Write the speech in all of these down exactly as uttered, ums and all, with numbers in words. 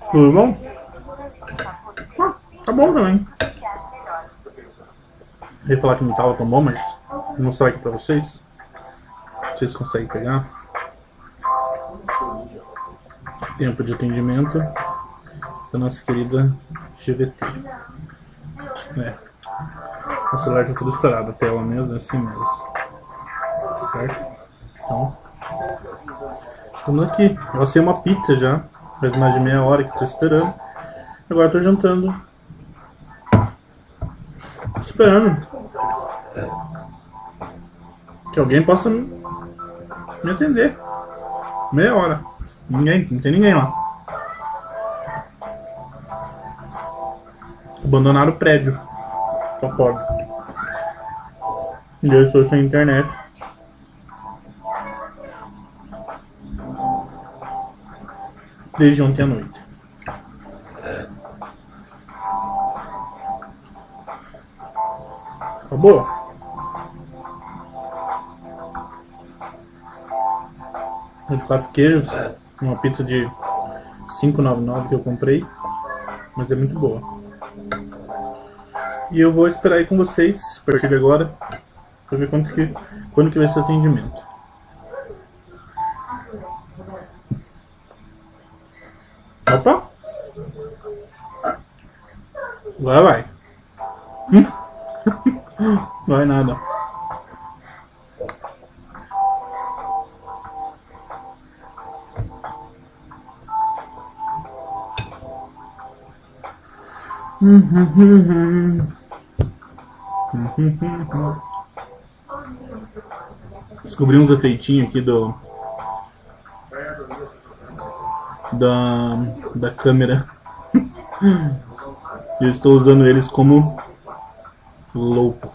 Tudo bom? Ah, tá bom também. Eu ia falar que não tava tão bom, mas vou mostrar aqui pra vocês. Vocês conseguem pegar. Tempo de atendimento da nossa querida G V T. É. O celular tá tudo estourado, a tela mesmo é assim mesmo. Certo? Então, estamos aqui. Eu assei uma pizza já. Faz mais de meia hora que estou esperando. Agora estou jantando. Esperando que alguém possa me atender. Meia hora. Ninguém, não tem ninguém lá. Abandonaram o prédio. Só pode. E eu estou sem internet. Desde ontem à noite. Acabou? De quatro queijos. Uma pizza de cinco e noventa e nove que eu comprei. Mas é muito boa. E eu vou esperar aí com vocês, a partir de agora, pra ver quando que, quando que vai ser o atendimento. Opa! Agora vai. Não vai nada. Descobri uns efeitinhos aqui do da, da câmera. Eu estou usando eles como louco.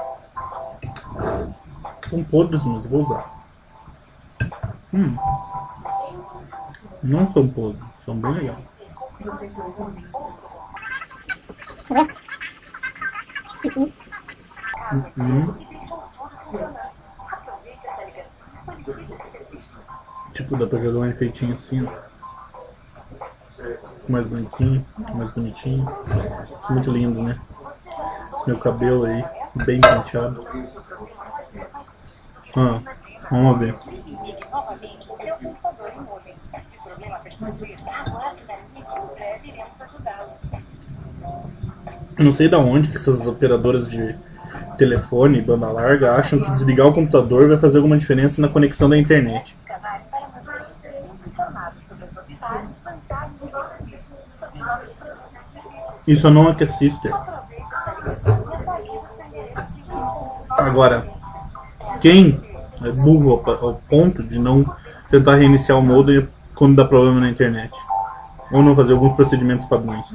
São podres, mas vou usar. Hum. Não são podres, são bem legais. Uhum. Tipo, dá pra jogar um efeitinho assim, ó. Mais branquinho, mais bonitinho. Isso é muito lindo, né? Esse meu cabelo aí, bem penteado. Ah, vamos ver. Eu não sei da onde que essas operadoras de telefone, banda larga, acham que desligar o computador vai fazer alguma diferença na conexão da internet. Isso não é que sister. Agora, quem é burro ao ponto de não tentar reiniciar o modem quando dá problema na internet? Ou não fazer alguns procedimentos padrões?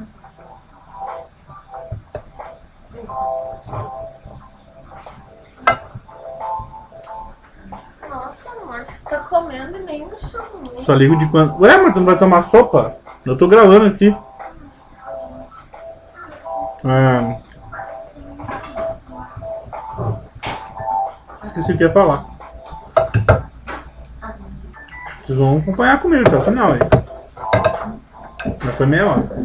Nossa, amor, você tá comendo e nem me chamou. Só ligo de quando... Ué, mas tu não vai tomar sopa? Eu tô gravando aqui. É... Esqueci o que ia falar. Vocês vão acompanhar comigo até o final aí. Já foi meia hora.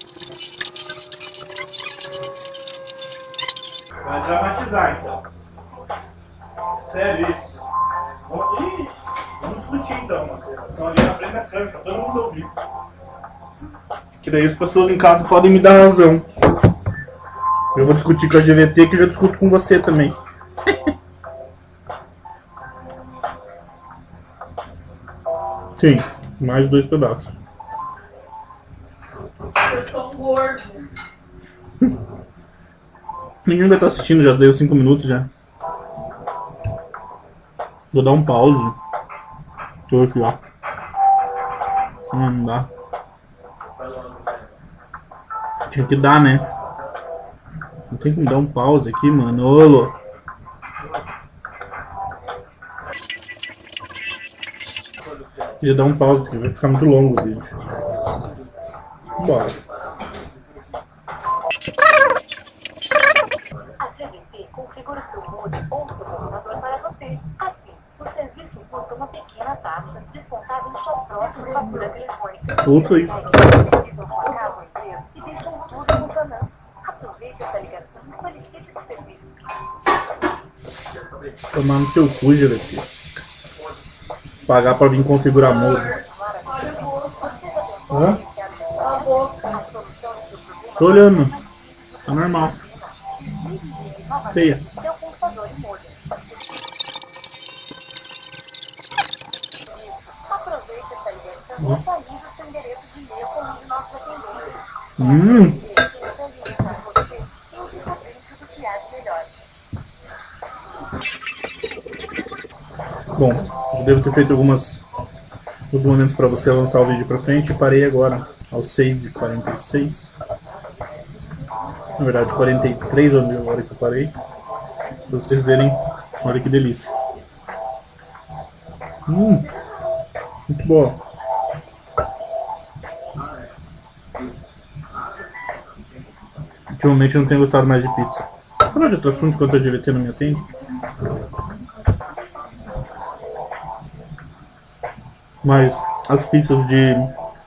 Vai dramatizar então. Sério isso. Ixi, vamos discutir então uma situação ali na frente da câmera, pra todo mundo ouvir. Que daí as pessoas em casa podem me dar razão. Eu vou discutir com a G V T, que eu já discuto com você também. Sim, mais dois pedaços. Eu sou um gordo. Ninguém vai estar assistindo, já deu cinco minutos já. Vou dar um pause. Deixa eu aqui, ó. Não, não dá. Tinha que dar, né? Não tem como dar um pause aqui, mano. Ô, louco. Queria dar um pause, porque vai ficar muito longo o vídeo. Bora. A G V T configura seu modem ou seu computador para você. Assim, o serviço custa uma pequena taxa descontada em sua próxima fatura telefônica. Tudo isso. Tomar no teu cu, G V T. Pagar pra vir configurar modo. Hã? Tô olhando. Tá normal. Feia. Aproveite essa ligação e atualize o seu endereço de e-mail com um de nossos atendentes. Hum. Bom, eu devo ter feito algumas os momentos para você lançar o vídeo para frente. Parei agora aos seis e quarenta e seis. Na verdade, quarenta e três a hora que eu parei. Para vocês verem, olha que delícia. Hum, muito boa. Ultimamente eu não tenho gostado mais de pizza. Falar de outro assunto enquanto a G V T não me atende. Mas as pizzas de...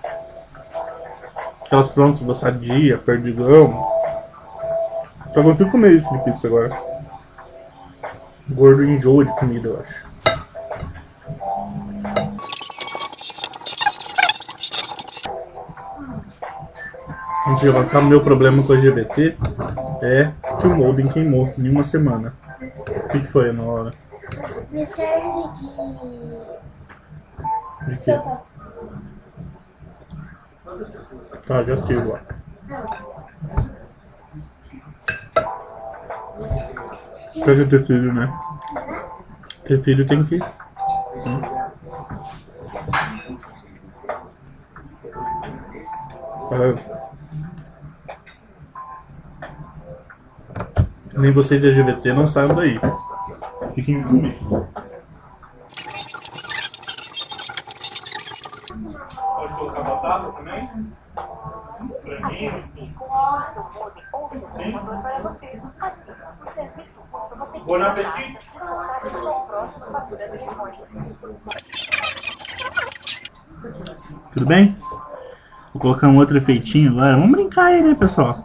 aquelas prontas da Sadia, Perdigão. Só consigo comer isso de pizza agora. Gordo enjoa de comida, eu acho. Antes de avançar, o meu problema com a G V T é que o modem queimou em uma semana. O que, que foi na hora? Me serve de... De quê? Tá, já sirvo lá. Pra você ter filho, né? Ter filho tem que... Hum. É. Nem vocês da G V T não saiam daí. Fiquem comigo. Pode colocar batata também? Franguinho? Sim. Bom apetite. Tudo bem? Vou colocar um outro efeitinho agora. Vamos brincar aí, né, pessoal?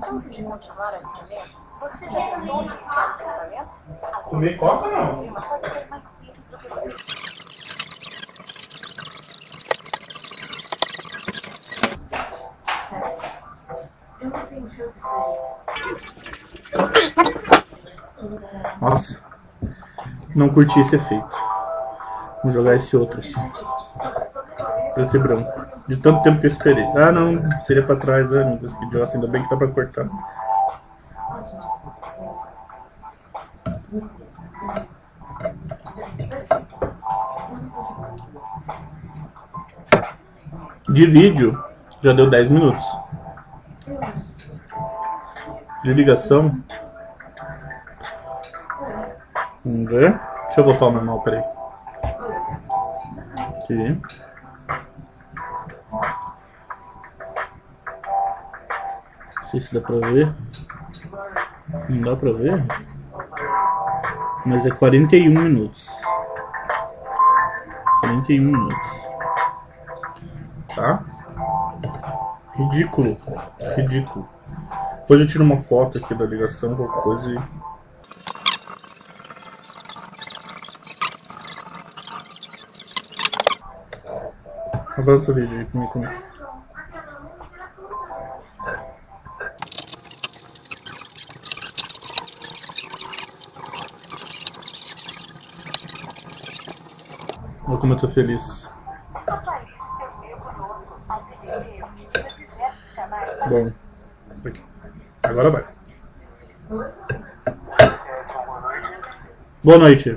Comer coca não? Nossa, não curti esse efeito. Vou jogar esse outro aqui. Preto e branco. De tanto tempo que eu esperei. Ah não, seria pra trás. Ah, meu Deus, que idiota. Ainda bem que dá pra cortar. De vídeo já deu dez minutos. De ligação. Vamos ver. Deixa eu botar o normal, peraí. Aqui. Não sei se dá pra ver. Não dá pra ver. Mas é quarenta e um minutos. quarenta e um minutos. Tá? Ridículo. Ridículo. Depois eu tiro uma foto aqui da ligação, qualquer coisa e... avança o vídeo aí pra mim comer. Olha como eu tô feliz. Bom, aqui. Agora vai. Boa noite.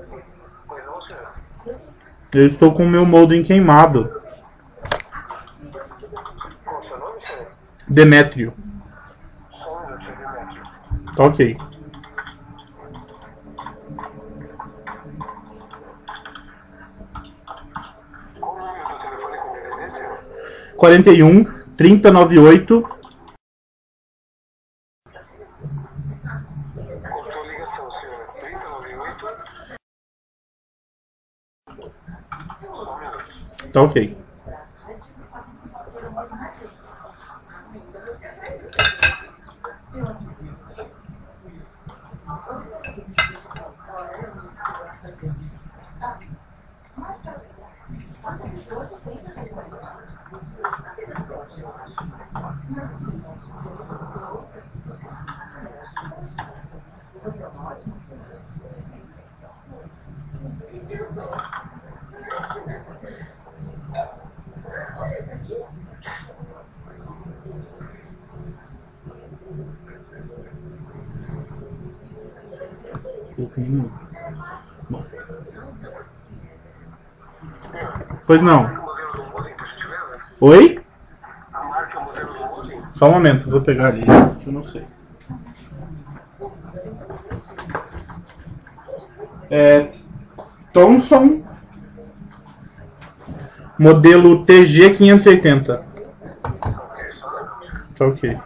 Eu estou com o meu modem queimado. Demétrio. Tá ok. Quarenta e um, trinta, noventa e oito. Tá ok. Hum. Bom. Pois não. Oi? Só um momento, vou pegar ali. Eu não sei. É Thomson, modelo T G quinhentos e oitenta. Tá ok.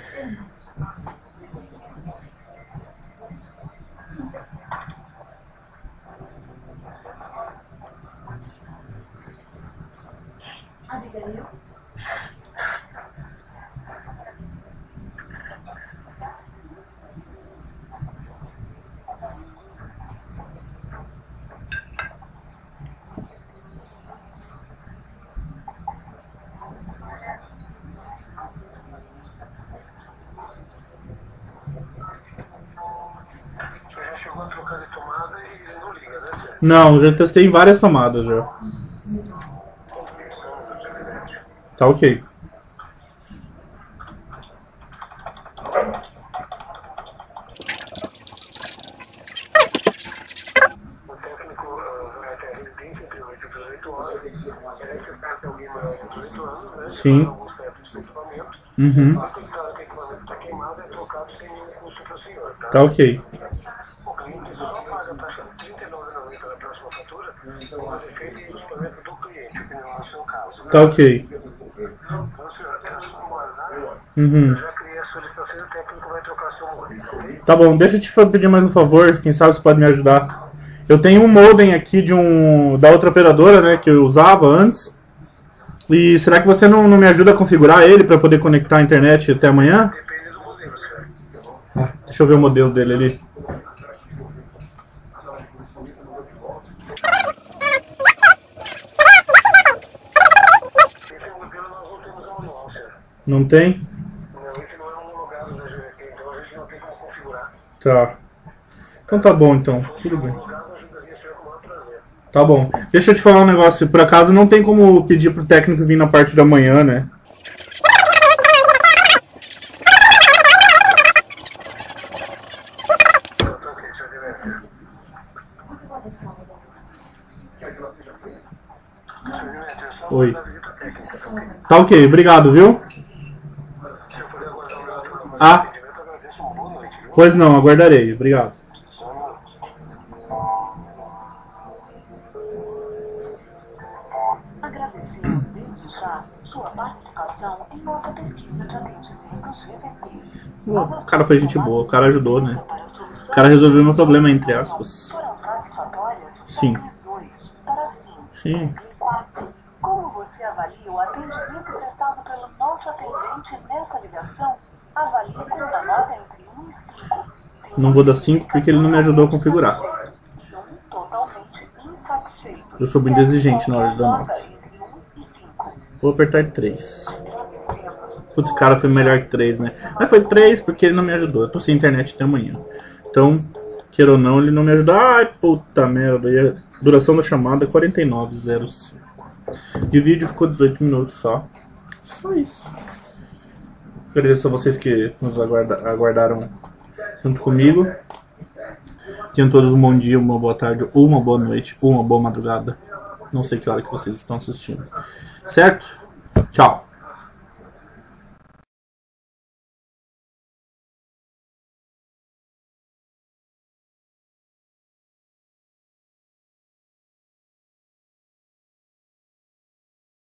Não, já testei várias tomadas já. Tá ok. Sim. Uhum. Tá ok. Tá ok. Uhum. Tá bom, deixa eu te pedir mais um favor, quem sabe você pode me ajudar. Eu tenho um modem aqui de um da outra operadora, né, que eu usava antes. E será que você não, não me ajuda a configurar ele para poder conectar a internet até amanhã? Ah, deixa eu ver o modelo dele ali. Não tem? Tá. Então tá bom, então. Tudo bem. Tá bom. Deixa eu te falar um negócio. Por acaso não tem como pedir pro técnico vir na parte da manhã, né? Oi. Tá ok, obrigado, viu? Ah. Pois não, aguardarei. Obrigado. O cara foi gente boa, o cara ajudou, né? O cara resolveu meu problema, entre aspas. Sim. Sim. Como você avalia o atendimento prestado pelo nosso atendente nessa ligação? Avalie com uma nota entre um e cinco. Não vou dar cinco porque ele não me ajudou a configurar. Totalmente insatisfeito. Eu sou muito exigente na hora de dar nota. Vou apertar três. Putz, cara, foi melhor que três, né? Mas foi três porque ele não me ajudou. Eu tô sem internet até amanhã. Então, queira ou não, ele não me ajudou. Ai, puta merda. E a duração da chamada é quarenta e nove zero cinco. De vídeo ficou dezoito minutos só. Só isso. Agradeço a vocês que nos aguarda, aguardaram junto comigo. Tenham todos um bom dia, uma boa tarde, ou uma boa noite, ou uma boa madrugada. Não sei que hora que vocês estão assistindo. Certo? Tchau.